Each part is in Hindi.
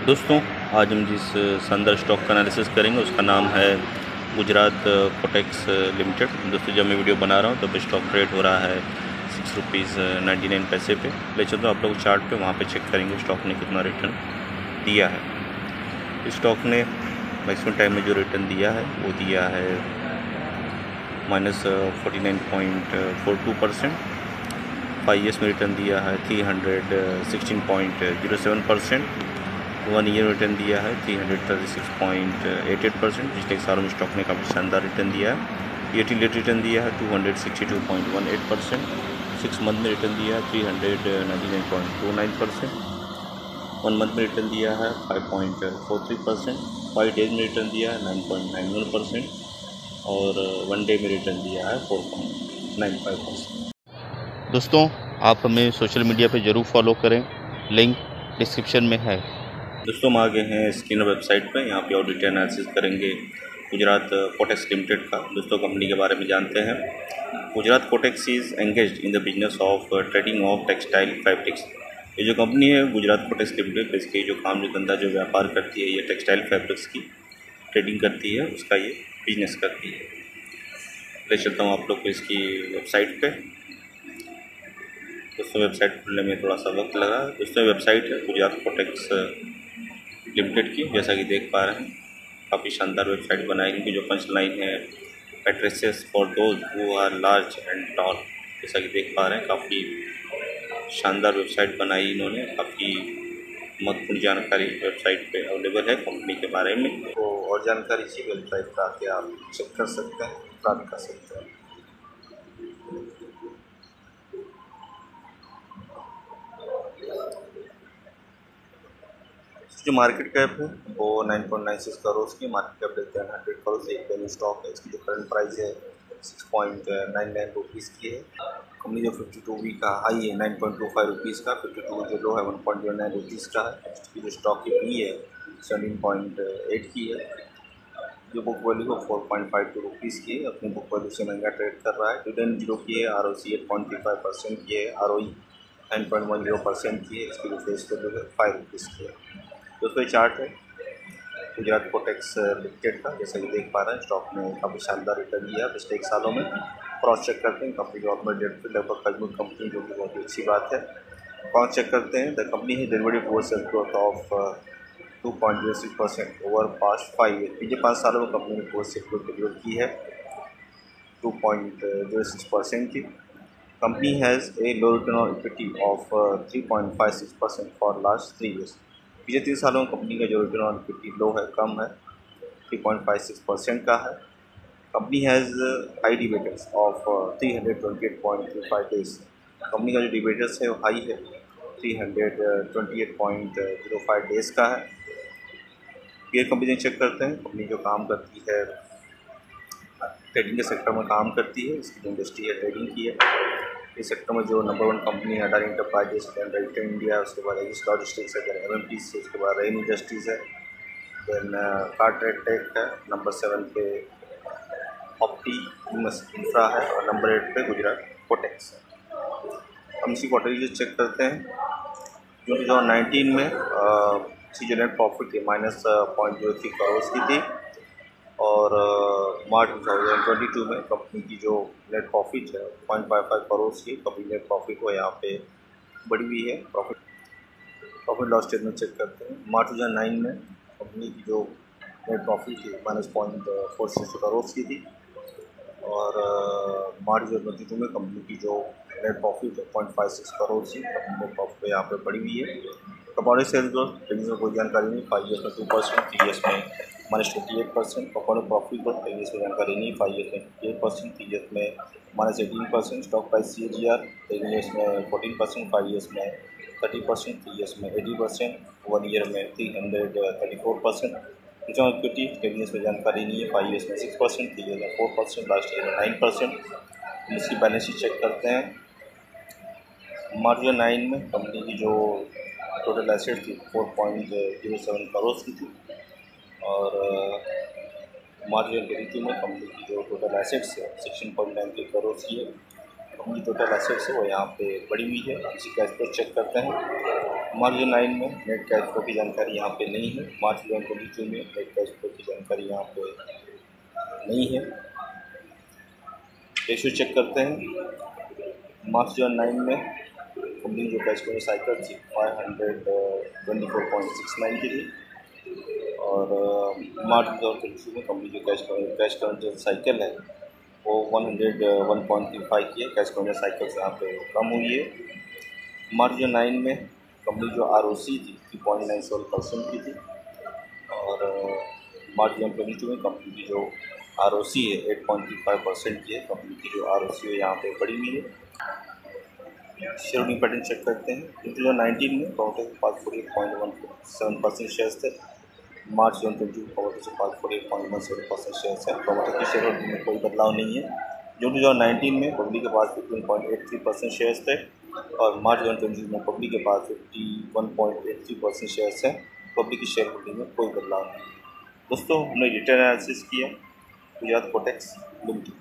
दोस्तों, आज हम जिस शानदार स्टॉक का एनालिसिस करेंगे उसका नाम है गुजरात कोटेक्स लिमिटेड। दोस्तों, जब मैं वीडियो बना रहा हूँ तब स्टॉक ट्रेड हो रहा है ₹6.99 पे। ले चलते हैं आप लोग चार्ट पे, वहाँ पे चेक करेंगे स्टॉक ने कितना रिटर्न दिया है। इस स्टॉक ने मैक्सिमम टाइम में जो रिटर्न दिया है वो दिया है -49.42%। 5 ईयर्स में रिटर्न दिया है 316.07%। 1 ईयर रिटर्न दिया है 336.88%। पिछले एक सालों में स्टॉक ने काफ़ी शानदार रिटर्न दिया है। ईयर टू डेट रिटर्न दिया है 262.18%। 6 मंथ में रिटर्न दिया है 399.29%। 1 मंथ में रिटर्न दिया है 5.43%। 5 डेज में रिटर्न दिया है 9.91% और 1 डे में रिटर्न दिया है 4.95%। दोस्तों, आप हमें सोशल मीडिया पे ज़रूर फॉलो करें, लिंक डिस्क्रिप्शन में है। दोस्तों, हम आ गए हैं स्क्रीन वेबसाइट पे। यहाँ पे और डिटेल एनालिसिस करेंगे गुजरात कोटेक्स लिमिटेड का। दोस्तों, कंपनी के बारे में जानते हैं। Gujarat Cotex is engaged in the business of trading of textile fabrics. ये जो कंपनी है गुजरात कोटेक्स लिमिटेड, इसके जो काम, जो धंधा, जो व्यापार करती है, ये टेक्सटाइल फैब्रिक्स की ट्रेडिंग करती है, उसका ये बिजनेस करती है। ले चलता हूँ आप लोग को इसकी वेबसाइट पर। दोस्तों, वेबसाइट खुलने में थोड़ा सा वक्त लगा। दोस्तों, वेबसाइट है गुजरात कोटेक्स लिमिटेड की, जैसा कि देख पा रहे हैं। काफ़ी शानदार वेबसाइट बनाई। इनकी जो पंच लाइन है, addresses for those who are large and tall, जैसा कि देख पा रहे हैं। काफ़ी शानदार वेबसाइट बनाई इन्होंने। काफ़ी महत्वपूर्ण जानकारी वेबसाइट पे अवेलेबल है कंपनी के बारे में। तो और जानकारी इसी वेबसाइट पर आके आप चेक कर सकते हैं, प्राप्त कर सकते हैं। जो मार्केट कैप है वो 9.96 करोड़ की मार्केट कैप देखते हैं। 100 करोड़ से एक पेनी स्टॉक है। इसकी जो करंट प्राइस है 6.99 रुपीज़ की है। कंपनी जो 52 वीक का हाई है 9.25 रुपीज़ का, 52 जो लो है 1.09 रुपीज़ का है। इसकी जो स्टॉक की पी है 17.8 की है। जो बुक वैल्यू है 4.52 रुपीज़ की है। अपनी बुक वैल्यू से महंगा ट्रेड कर रहा है। डिविडेंड 0 की है। ROC 8.35% की है। ROE 9.10% की है। इसकी जो फेस वैल्यू है 5 रुपीज़ की है। दोस्तों, ये चार्ट है गुजरात कोटेक्स लिमिटेड का, जैसा कि देख पा रहे हैं। स्टॉक ने काफ़ी शानदार रिटर्न दिया है पिछले एक सालों में। क्रॉस चेक करते हैं। कंपनी गवर्नमेंट डेट पर लगभग मजबूत कंपनी, जो कि बहुत ही अच्छी बात है। क्रॉस चेक करते हैं। द कंपनी है delivery towards sales growth of 2.06% over past 5 year. पिछले 5 सालों में कंपनी ने टुवर्ड्स सेल्स ग्रोथ डिलीवर की है 2.06% की। Company has a low return on equity of 3.56% for last 3 years. पिछले 3 सालों में कंपनी का जो रिटर्न ऑन इक्विटी लो है, कम है, 3.56% का है। Company has high dividends of 328.35 days. Company का जो डिविडेंड्स है वो हाई है, 328.05 डेज का है। ये कंपनी चेक करते हैं। कंपनी जो काम करती है ट्रेडिंग के सेक्टर में काम करती है। इसकी जो इंडस्ट्री है ट्रेडिंग की है। इस सेक्टर में जो नंबर 1 कंपनी है अडानी एंटरप्राइजेस, रेलटेल इंडिया, उसके बाद एजिस लॉजिस्टिक्स है, MMTC, उसके बाद रेन इंडस्ट्रीज़ है, देन कार्ट्रेटेक है। नंबर 7 पे ऑप्टिमस इंफ्रा है और नंबर 8 पे गुजरात कोटेक्स है। हम इसी क्वार्टरली चेक करते हैं। जो 2019 में इसकी जो नेट प्रॉफिट थी -0.03 करोड़ की थी और मार्च 2022 में कंपनी की जो नेट प्रॉफिट है 0.55 करोड़ की कंपनी नेट प्रॉफिट वो यहाँ पे बढ़ी हुई है। प्रॉफिट लॉस स्टेटमेंट चेक करते हैं। मार्च 2009 में कंपनी की जो नेट प्रॉफिट थी -0.46 करोड़ की थी और मार्च 2022 में कंपनी की जो नेट प्रॉफिट है 0.56 करोड़ की कंपनी नेट प्रॉफिट यहाँ पे बढ़ी हुई है। कंपनी सेल्स ग्रोथ में कोई जानकारी नहीं। 5 ईयर्स में 2%, 3 ईयर्स में -28%। कंपनी प्रॉफिट ग्रोथ 3 ईयर्स में जानकारी नहीं। 5 ईयर्स में 58%, 3 ईयर्स में -18%। स्टॉक प्राइस CAGR 3 ईयर्स में 14%, 5 ईयर्स में 30%, 3 ईयर्स में 80%, 1 ईयर में 334%। रिटर्न ऑन इक्विटी 10 ईयर्स में जानकारी नहीं है। 5 ईयर्स में 6%, 3 ईयर्स में 4%, लास्ट ईयर में 9%। इसकी बैलेंस शीट चेक करते हैं। मार्च 2009 में कंपनी की जो टोटल एसेट थी 4.07 करोड़ की थी और मार्च 2022 में कंपनी की जो टोटल एसेट्स है 16.93 करोड़ की है। कंपनी की टोटल एसेट्स है वो यहाँ पे बढ़ी हुई है। इसी कैश फ्लो चेक करते हैं। मार्च 2009 में नेट कैश फ्लो की जानकारी यहाँ पे नहीं है। मार्च 2022 में नेट कैश फ्लो की जानकारी यहाँ पे नहीं है। रेशियो चेक करते हैं। मार्च 2009 में कंपनी जो कैश फ्लो साइकिल थी 524.69 की थी और मार्च 2022 में कंपनी जो कैश कन्वर्जन साइकिल है वो 101.35 की है। कैश कन्वर्जन साइकिल से यहाँ पे कम हुई है। मार्च 2009 में कंपनी जो ROC थी 3.97% की थी और मार्च 2022 में कंपनी की जो ROC है 8.35% की है। कंपनी की जो ROC है यहाँ पे बढ़ी हुई है। शेयर होल्डिंग पैटर्न चेक करते हैं। 2019 में प्रमोटर के पास 48.17% शेयर्स थे। मार्च 2022 में प्रमोटर के पास 48.17% शेयर्स है। प्रमोटर की शेयर होल्डिंग में कोई बदलाव नहीं है। जून 2019 में पब्लिक के पास 15.83% शेयर्स थे और मार्च 2022 में पब्लिक के पास 51.83% शेयर्स है। पब्लिक की शेयर होल्डिंग में कोई बदलाव नहीं है। दोस्तों, हमने रिटर्न एनालिसिस किया गुजरात कोटेक्स लिमिटेड।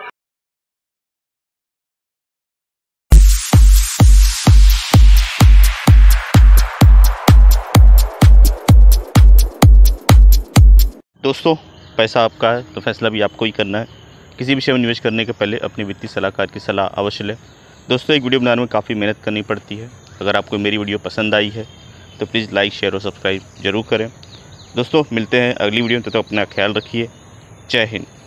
दोस्तों, पैसा आपका है तो फैसला भी आपको ही करना है। किसी भी शेयर में निवेश करने के पहले अपने वित्तीय सलाहकार की सलाह अवश्य लें। दोस्तों, एक वीडियो बनाने में काफ़ी मेहनत करनी पड़ती है। अगर आपको मेरी वीडियो पसंद आई है तो प्लीज़ लाइक, शेयर और सब्सक्राइब ज़रूर करें। दोस्तों, मिलते हैं अगली वीडियो में। तब तक अपना ख्याल रखिए। जय हिंद।